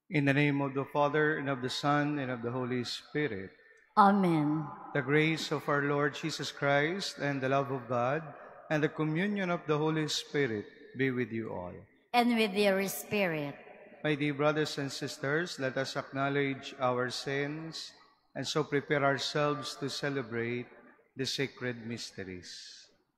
In the name of the Father, and of the Son, and of the Holy Spirit. Amen. The grace of our Lord Jesus Christ, and the love of God, and the communion of the Holy Spirit be with you all. And with your spirit. My dear brothers and sisters, let us acknowledge our sins, and so prepare ourselves to celebrate the sacred mysteries.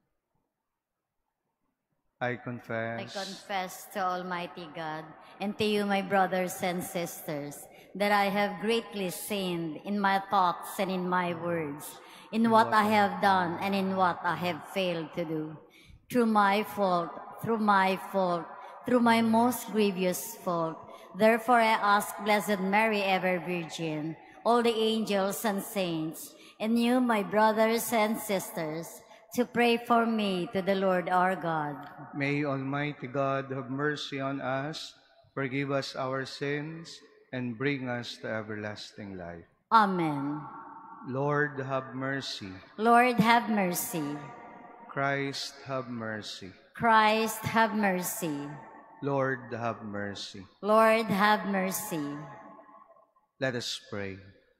I confess to Almighty God and to you, my brothers and sisters, that I have greatly sinned in my thoughts and in my words, in what I have done and in what I have failed to do. Through my fault, through my most grievous fault. Therefore I ask Blessed Mary, ever Virgin, all the angels and saints, and you, my brothers and sisters, to pray for me to the Lord our God. May Almighty God have mercy on us, forgive us our sins, and bring us to everlasting life. Amen. Lord, have mercy. Lord, have mercy. Christ, have mercy. Christ, have mercy. Lord, have mercy. Lord, have mercy. Let us pray.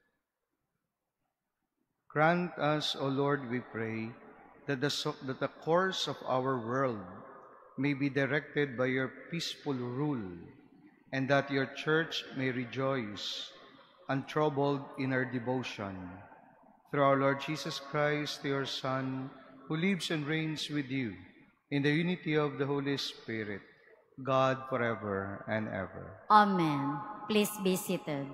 Grant us, O Lord, we pray, that the course of our world may be directed by your peaceful rule, and that your church may rejoice, untroubled in our devotion. Through our Lord Jesus Christ, your Son, who lives and reigns with you, in the unity of the Holy Spirit, God forever and ever. Amen. Please be seated.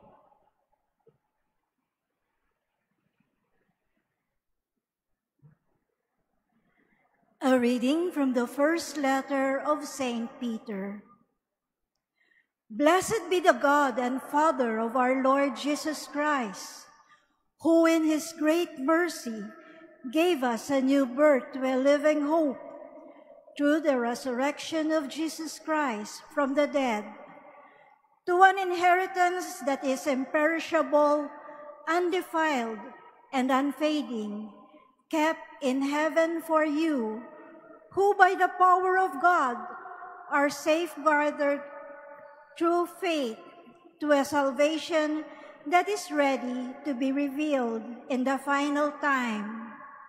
A reading from the first letter of St. Peter. Blessed be the God and Father of our Lord Jesus Christ, who in his great mercy gave us a new birth to a living hope through the resurrection of Jesus Christ from the dead, to an inheritance that is imperishable, undefiled, and unfading, kept in heaven for you, who by the power of God are safeguarded through faith to a salvation that is ready to be revealed in the final time.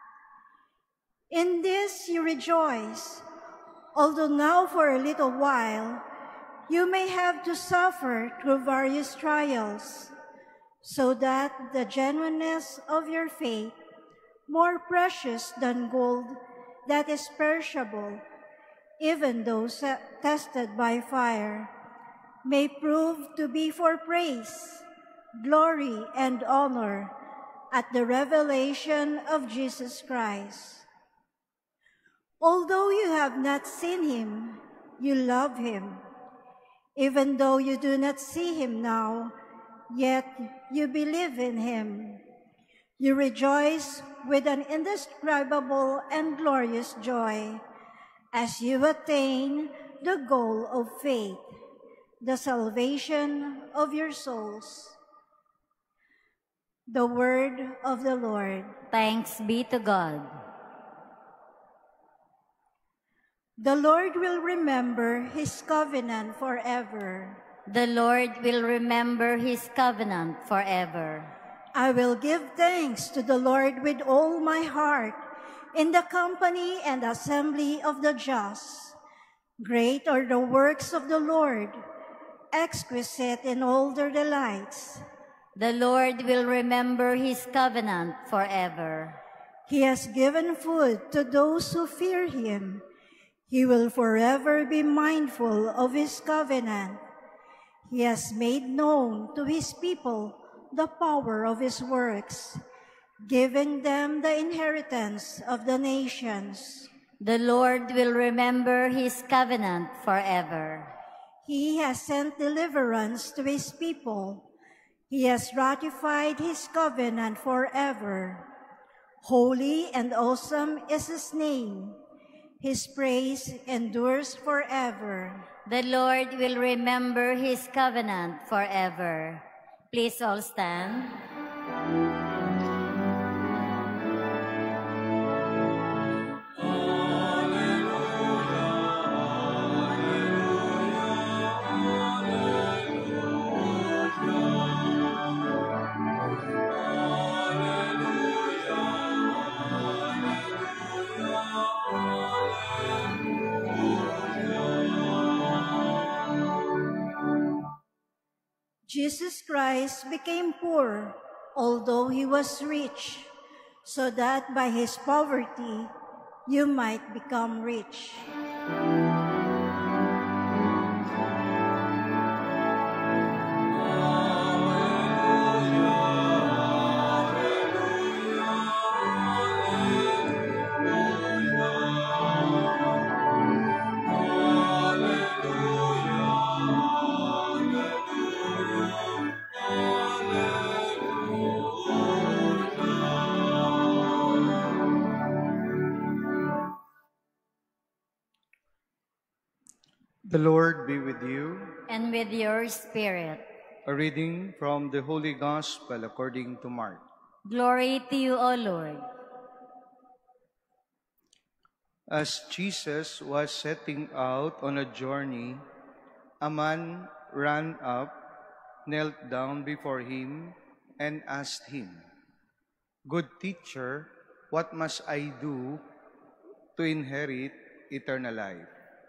In this you rejoice, although now for a little while you may have to suffer through various trials, so that the genuineness of your faith, more precious than gold that is perishable, even though tested by fire, may prove to be for praise, glory, and honor at the revelation of Jesus Christ. Although you have not seen him, you love him. Even though you do not see him now, yet you believe in him. You rejoice with an indescribable and glorious joy as you attain the goal of faith, the salvation of your souls. The word of the Lord. Thanks be to God. The Lord will remember his covenant forever. The Lord will remember his covenant forever. I will give thanks to the Lord with all my heart in the company and assembly of the just. Great are the works of the Lord, exquisite in all their delights. The Lord will remember his covenant forever. He has given food to those who fear him. He will forever be mindful of his covenant. He has made known to his people the power of his works, giving them the inheritance of the nations. The Lord will remember his covenant forever. He has sent deliverance to his people. He has ratified his covenant forever. Holy and awesome is his name. His praise endures forever. The Lord will remember his covenant forever. Please all stand. Jesus Christ became poor, although he was rich, so that by his poverty you might become rich. The Lord be with you. And with your spirit. A reading from the Holy Gospel according to Mark. Glory to you, O Lord. As Jesus was setting out on a journey, a man ran up, knelt down before him, and asked him, "Good teacher, what must I do to inherit eternal life?"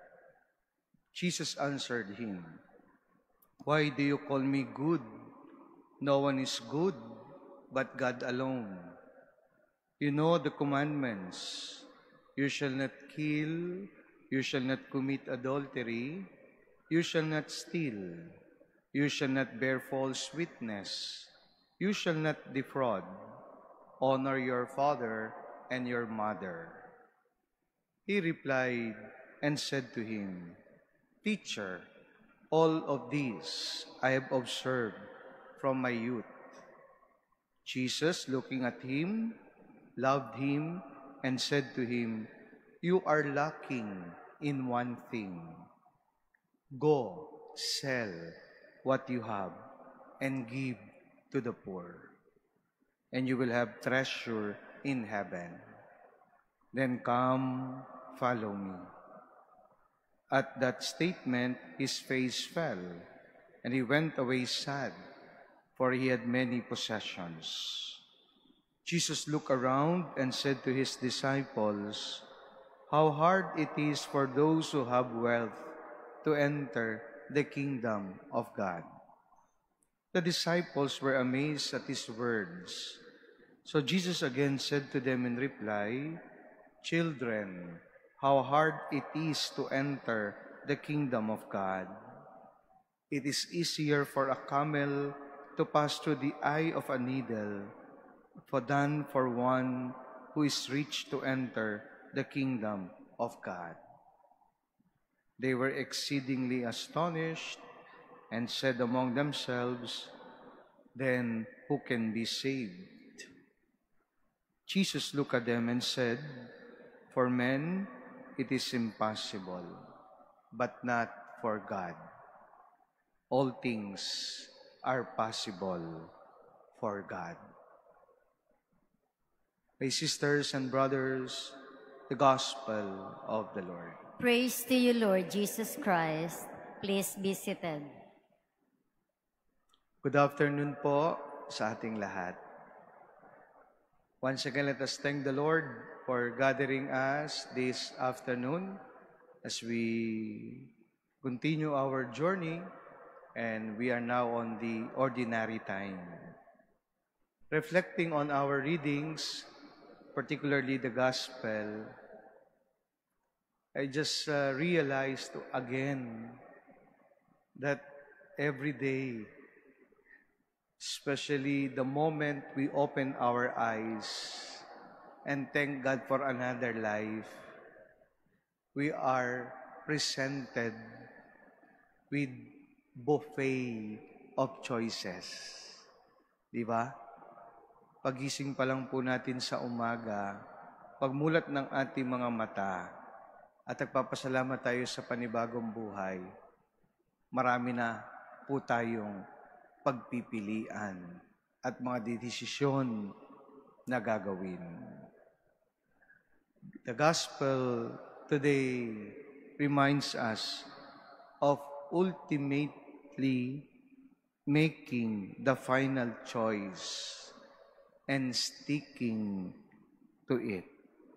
Jesus answered him, "Why do you call me good? No one is good but God alone. You know the commandments. You shall not kill, you shall not commit adultery, you shall not steal, you shall not bear false witness, you shall not defraud, honor your father and your mother." He replied and said to him, "Teacher, all of these I have observed from my youth." Jesus, looking at him, loved him and said to him, "You are lacking in one thing. Go, sell what you have and give to the poor, and you will have treasure in heaven. Then come, follow me." At that statement, his face fell, and he went away sad, for he had many possessions. Jesus looked around and said to his disciples, "How hard it is for those who have wealth to enter the kingdom of God." The disciples were amazed at his words. So Jesus again said to them in reply, "Children, how hard it is to enter the kingdom of God. It is easier for a camel to pass through the eye of a needle than for one who is rich to enter the kingdom of God." They were exceedingly astonished and said among themselves, "Then who can be saved?" Jesus looked at them and said, "For men it is impossible, but not for God. All things are possible for God." My sisters and brothers, the Gospel of the Lord. Praise to you, Lord Jesus Christ. Please be seated. Good afternoon po sa ating lahat. Once again, let us thank the Lord for gathering us this afternoon as we continue our journey, and we are now on the ordinary time. Reflecting on our readings, particularly the Gospel, I just realized again that every day, especially the moment we open our eyes and thank God for another life, we are presented with buffet of choices. Di ba? Pagising pa lang po natin sa umaga, pagmulat ng ating mga mata, at nagpapasalamat tayo sa panibagong buhay, marami na po tayong pagpipilian at mga desisyon na gagawin. The Gospel today reminds us of ultimately making the final choice and sticking to it.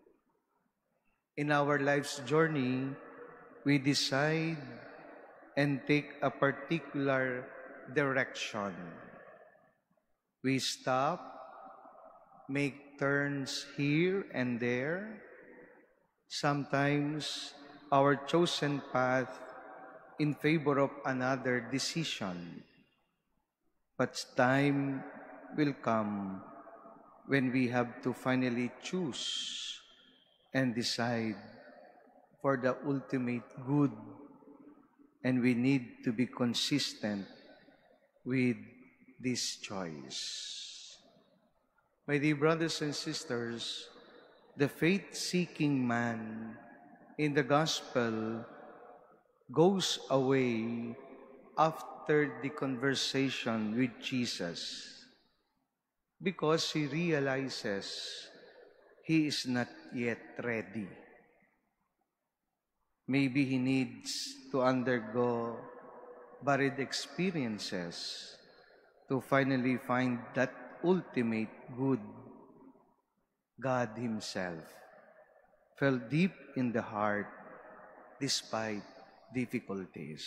In our life's journey, we decide and take a particular direction. We stop, make turns here and there. Sometimes our chosen path in favor of another decision. But time will come when we have to finally choose and decide for the ultimate good, and we need to be consistent with this choice. My dear brothers and sisters, the faith-seeking man in the gospel goes away after the conversation with Jesus because he realizes he is not yet ready. Maybe he needs to undergo varied experiences to finally find that ultimate good. God himself felt deep in the heart despite difficulties.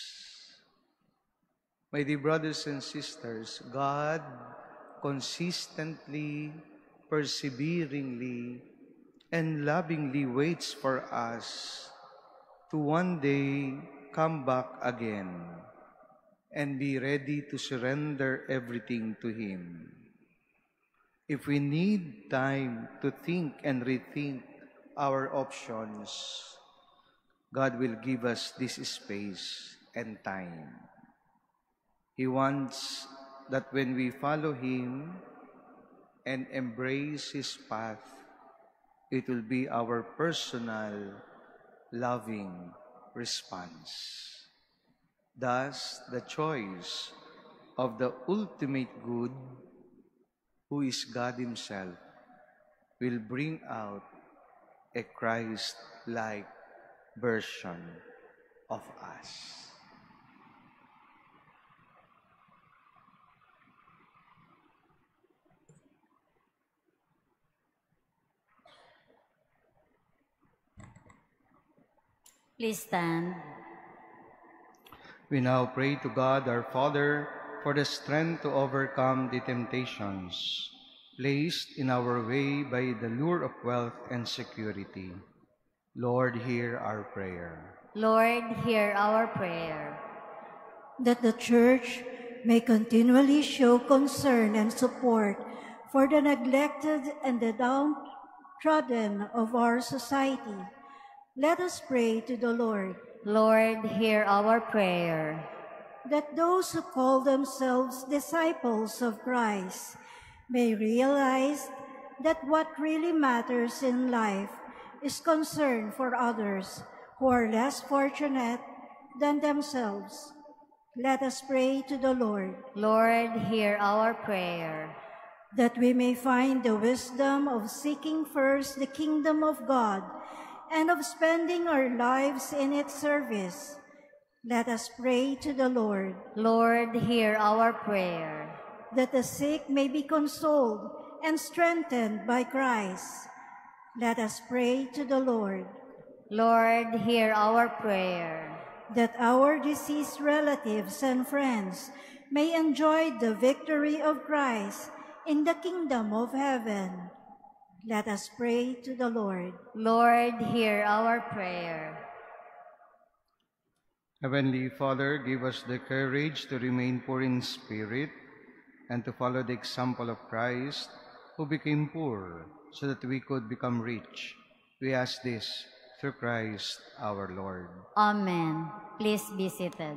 My dear brothers and sisters, God consistently, perseveringly, and lovingly waits for us to one day come back again and be ready to surrender everything to Him. If we need time to think and rethink our options, God will give us this space and time. He wants that when we follow Him and embrace His path, it will be our personal, loving response. Thus, the choice of the ultimate good, who is God Himself, will bring out a Christ-like version of us. Please stand. We now pray to God our Father for the strength to overcome the temptations placed in our way by the lure of wealth and security. Lord, hear our prayer. Lord, hear our prayer. That the Church may continually show concern and support for the neglected and the downtrodden of our society. Let us pray to the Lord. Lord, hear our prayer. That those who call themselves disciples of Christ may realize that what really matters in life is concern for others who are less fortunate than themselves. Let us pray to the Lord. Lord, hear our prayer. That we may find the wisdom of seeking first the kingdom of God and of spending our lives in its service. Let us pray to the Lord. Lord, hear our prayer. That the sick may be consoled and strengthened by Christ. Let us pray to the Lord. Lord, hear our prayer. That our deceased relatives and friends may enjoy the victory of Christ in the kingdom of heaven. Let us pray to the Lord. Lord, hear our prayer. Heavenly Father, give us the courage to remain poor in spirit and to follow the example of Christ, who became poor so that we could become rich. We ask this through Christ our Lord. Amen. Please be seated.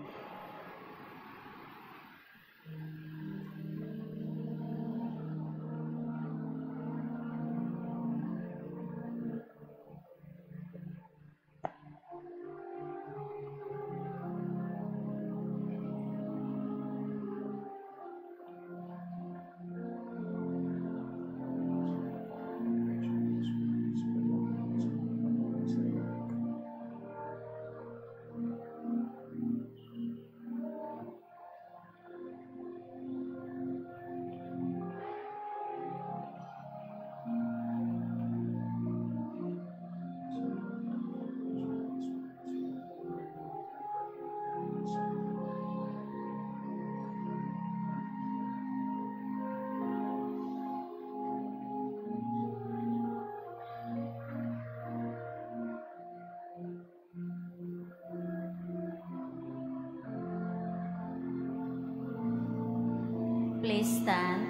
Please stand.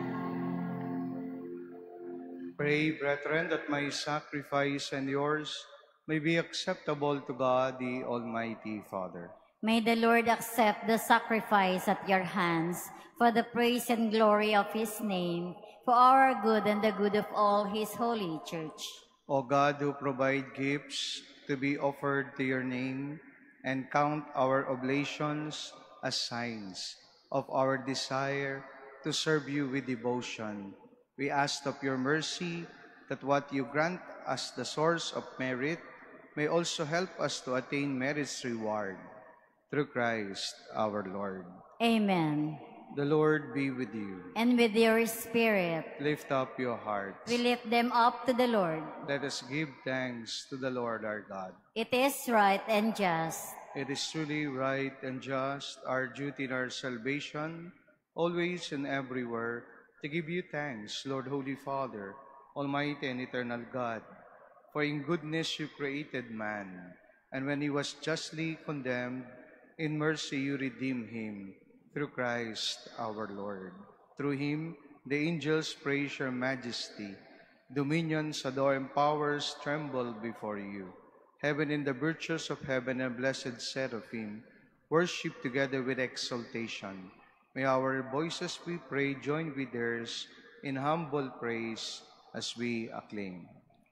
Pray, brethren, that my sacrifice and yours may be acceptable to God, the Almighty Father. May the Lord accept the sacrifice at your hands for the praise and glory of his name, for our good and the good of all his holy church. O God, who provide gifts to be offered to your name, and count our oblations as signs of our desire to serve you with devotion, we ask of your mercy that what you grant as the source of merit may also help us to attain merit's reward. Through Christ our Lord. Amen. The Lord be with you. And with your spirit, Lift up your hearts. we lift them up to the Lord. Let us give thanks to the Lord our God. It is right and just. It is truly right and just, our duty and our salvation, always and everywhere, to give you thanks, Lord, Holy Father, Almighty and eternal God. For in goodness you created man, and when he was justly condemned, in mercy you redeemed him, through Christ our Lord. Through him, the angels praise your majesty. Dominions adore and powers tremble before you. Heaven and the virtues of heaven and blessed seraphim worship together with exultation. May our voices, we pray, join with theirs in humble praise as we acclaim.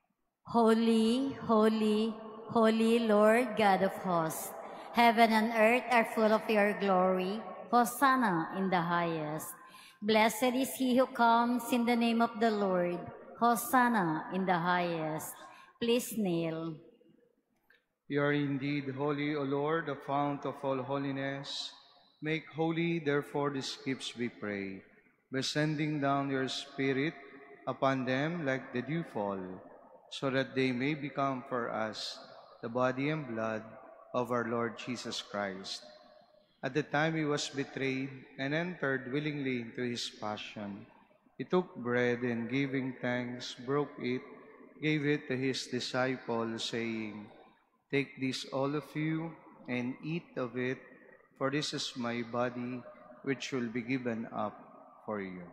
Holy, holy, holy Lord God of hosts, heaven and earth are full of your glory. Hosanna in the highest. Blessed is he who comes in the name of the Lord. Hosanna in the highest. Please kneel. You are indeed holy, O Lord, the fount of all holiness. Make holy, therefore, these gifts, we pray, by sending down your Spirit upon them like the dewfall, so that they may become for us the body and blood of our Lord Jesus Christ. At the time he was betrayed and entered willingly into his passion, he took bread and giving thanks, broke it, gave it to his disciples, saying, "Take this, all of you, and eat of it, for this is my body, which will be given up for you."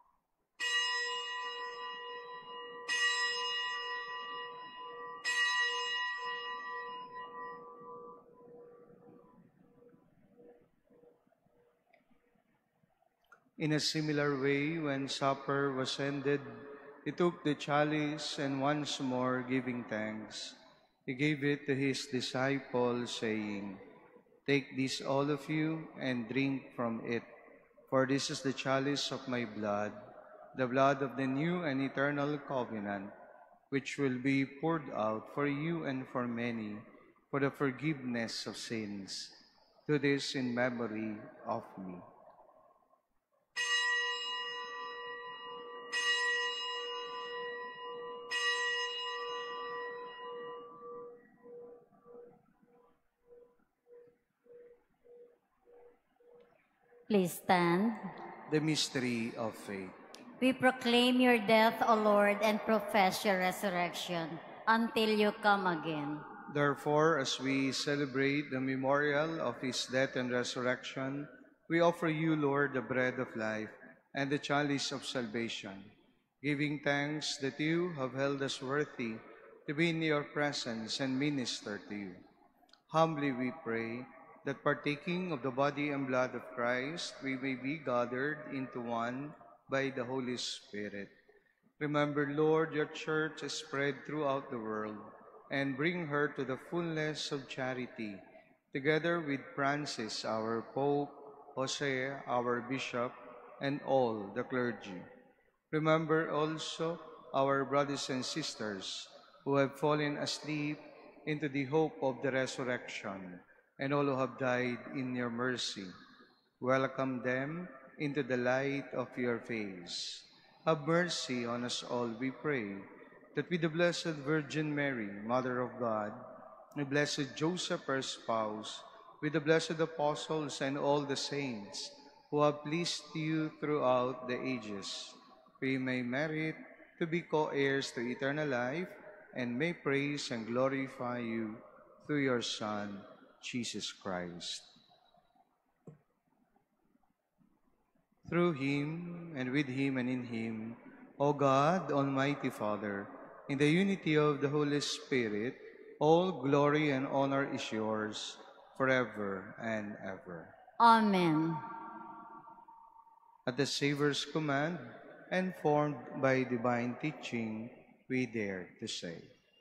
In a similar way, when supper was ended, he took the chalice, and once more giving thanks, he gave it to his disciples, saying, "Take this, all of you, and drink from it, for this is the chalice of my blood, the blood of the new and eternal covenant, which will be poured out for you and for many, for the forgiveness of sins. Do this in memory of me." Please stand. The mystery of faith. We proclaim your death, O Lord, and profess your resurrection until you come again. Therefore, as we celebrate the memorial of his death and resurrection, we offer you, Lord, the bread of life and the chalice of salvation, giving thanks that you have held us worthy to be in your presence and minister to you. Humbly we pray that partaking of the body and blood of Christ, we may be gathered into one by the Holy Spirit. Remember, Lord, your church is spread throughout the world, and bring her to the fullness of charity, together with Francis, our Pope, Jose, our Bishop, and all the clergy. Remember also our brothers and sisters who have fallen asleep into the hope of the resurrection, and all who have died in your mercy. Welcome them into the light of your face. Have mercy on us all, we pray, that with the Blessed Virgin Mary, Mother of God, the Blessed Joseph, her spouse, with the blessed apostles and all the saints who have pleased you throughout the ages, we may merit to be co-heirs to eternal life, and may praise and glorify you through your Son, Jesus Christ. Through him, and with him, and in him, O God, Almighty Father, in the unity of the Holy Spirit, all glory and honor is yours forever and ever. Amen. At the Savior's command, and formed by divine teaching, we dare to say,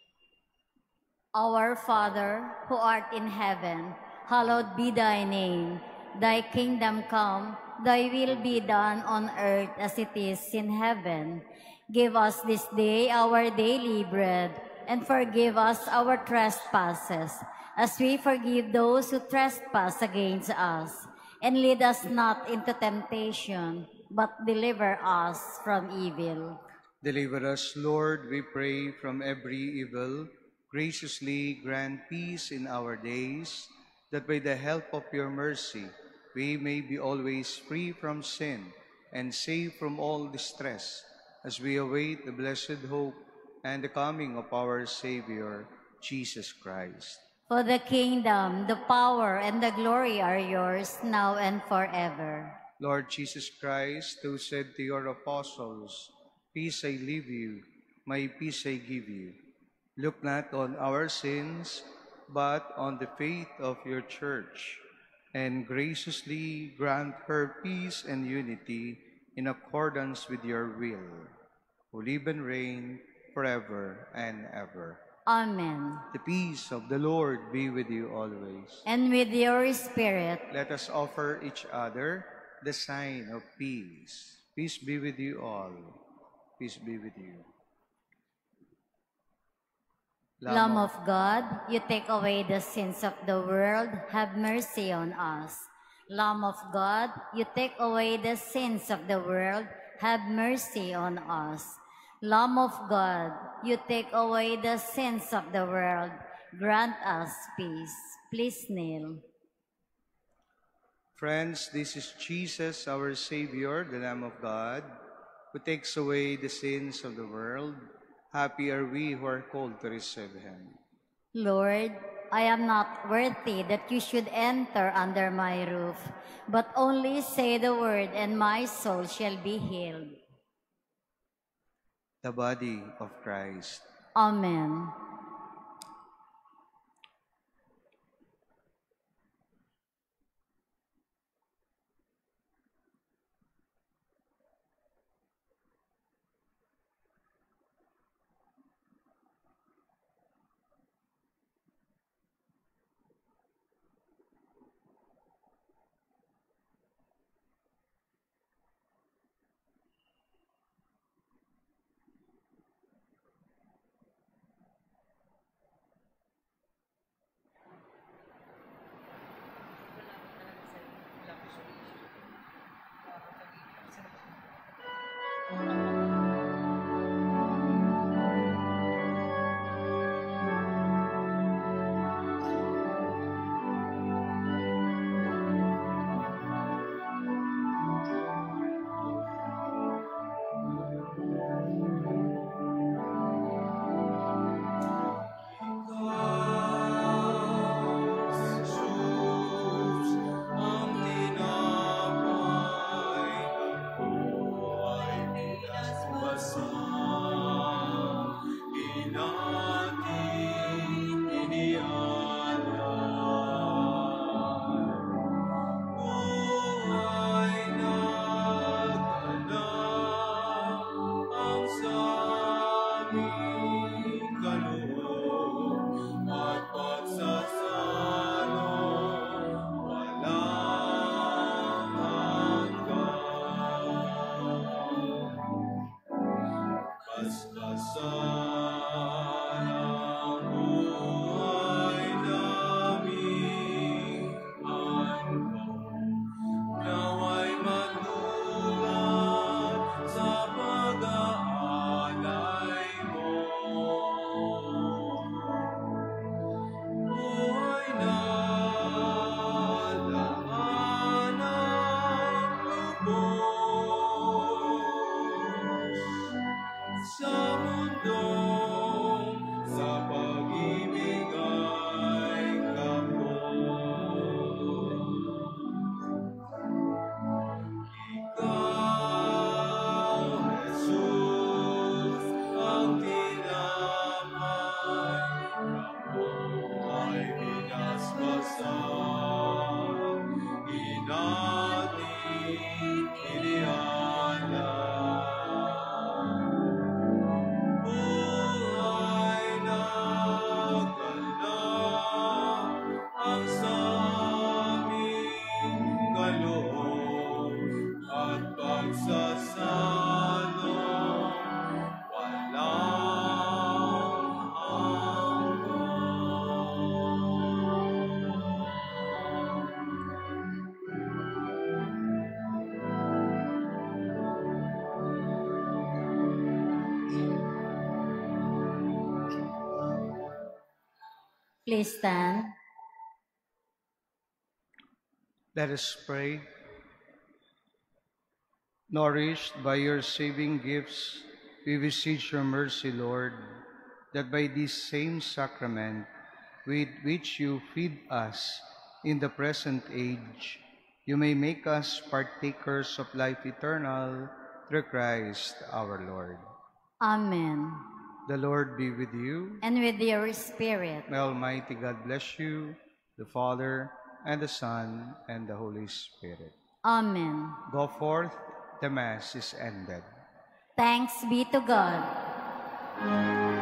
Our Father, who art in heaven, hallowed be thy name. Thy kingdom come, thy will be done on earth as it is in heaven. Give us this day our daily bread, and forgive us our trespasses, as we forgive those who trespass against us. And lead us not into temptation, but deliver us from evil. Deliver us, Lord, we pray, from every evil. Graciously grant peace in our days, that by the help of your mercy we may be always free from sin and safe from all distress, as we await the blessed hope and the coming of our Savior, Jesus Christ. For the kingdom, the power, and the glory are yours, now and forever. Lord Jesus Christ, who said to your apostles, "Peace I leave you, my peace I give you," look not on our sins, but on the faith of your church, and graciously grant her peace and unity in accordance with your will, who live and reign forever and ever. Amen. The peace of the Lord be with you always. And with your spirit. Let us offer each other the sign of peace. Peace be with you all. Peace be with you. Lamb of God, you take away the sins of the world, have mercy on us. Lamb of God, you take away the sins of the world, have mercy on us. Lamb of God, you take away the sins of the world, grant us peace. Please kneel. Friends, this is Jesus, our Savior, the Lamb of God, who takes away the sins of the world. Happy are we who are called to receive him. Lord, I am not worthy that you should enter under my roof, but only say the word and my soul shall be healed. The body of Christ. Amen. Please stand. Let us pray. Nourished by your saving gifts, we beseech your mercy, Lord, that by this same sacrament with which you feed us in the present age, you may make us partakers of life eternal through Christ our Lord. Amen. The Lord be with you. And with your spirit. May Almighty God bless you, the Father, and the Son, and the Holy Spirit. Amen. Go forth, the Mass is ended. Thanks be to God.